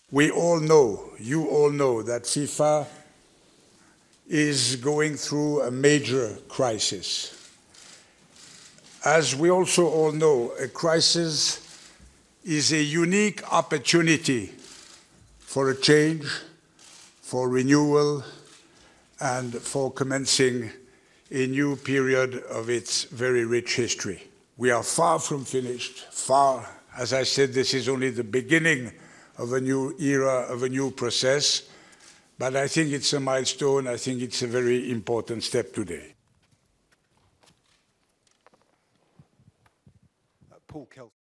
We all know, you all know, that FIFA is going through a major crisis. As we also all know, a crisis is a unique opportunity for a change, for renewal, and for commencing a new period of its very rich history. We are far from finished, far. As I said, this is only the beginning of a new era, of a new process, but I think it's a milestone. I think it's a very important step today. Paul Kelce.